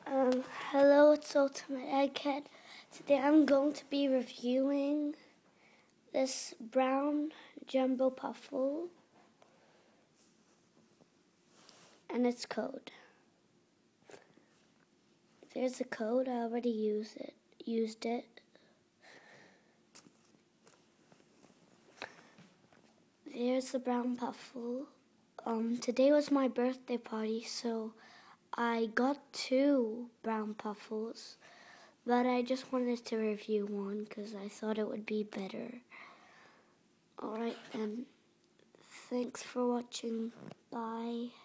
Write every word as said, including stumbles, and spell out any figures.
Um, hello, it's Ultimate Egghead. Today I'm going to be reviewing this brown jumbo puffle and its code. There's the code. I already used it. Used it. There's the brown puffle. Um, today was my birthday party, so I got two brown puffles, but I just wanted to review one because I thought it would be better. Alright then, thanks for watching. Bye.